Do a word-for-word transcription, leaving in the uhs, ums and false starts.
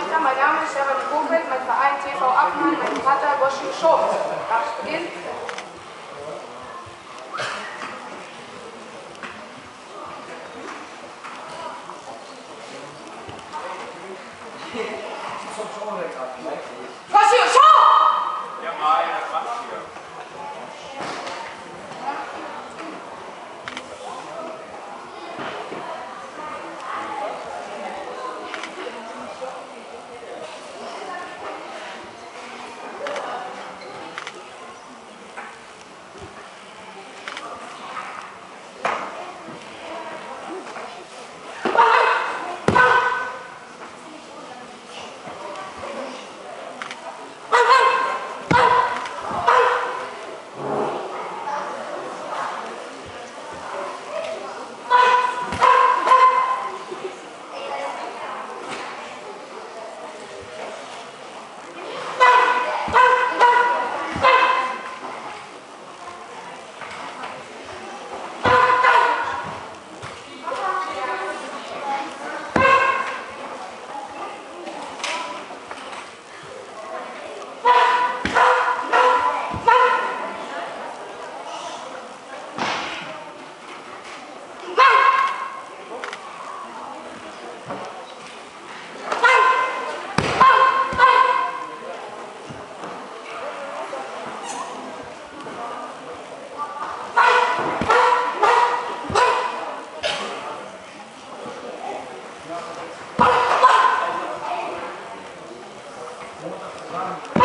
Nachrichten. Mein Name ist Stefanie Kofeld, mein Verein T V Abmann, mein Vater Goshi Schob. Darf ich beginnen? Goshi Schob! Ja, Mai, das macht hier. Thank you.